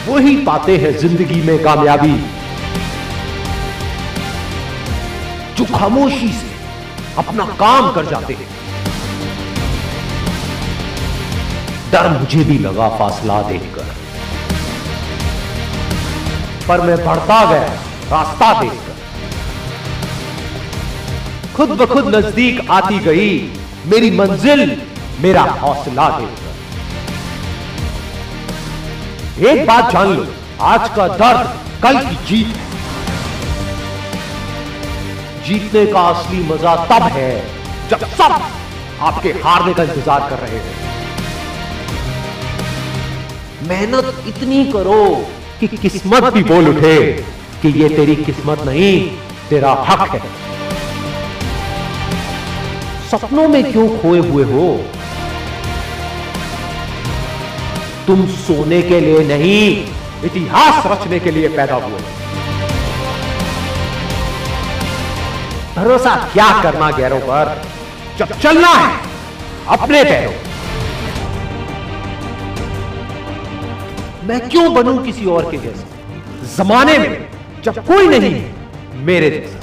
वही पाते हैं जिंदगी में कामयाबी जो खामोशी से अपना काम कर जाते हैं। डर मुझे भी लगा फासला देखकर, पर मैं बढ़ता गया रास्ता देखकर। खुद ब खुद नजदीक आती गई मेरी मंजिल, मेरा हौसला देखकर। एक बात जान लो, आज का दर्द कल की जीत है। जीतने का असली मजा तब है जब सब आपके हारने का इंतजार कर रहे हैं। मेहनत इतनी करो कि किस्मत भी बोल उठे कि ये तेरी किस्मत नहीं, तेरा हक है। सपनों में क्यों खोए हुए हो? तुम सोने के लिए नहीं, इतिहास रचने के लिए पैदा हुए। भरोसा क्या करना गैरों पर, जब चलना है अपने पैरों। मैं क्यों बनूं किसी और के जैसा, जमाने में जब कोई नहीं मेरे जैसा।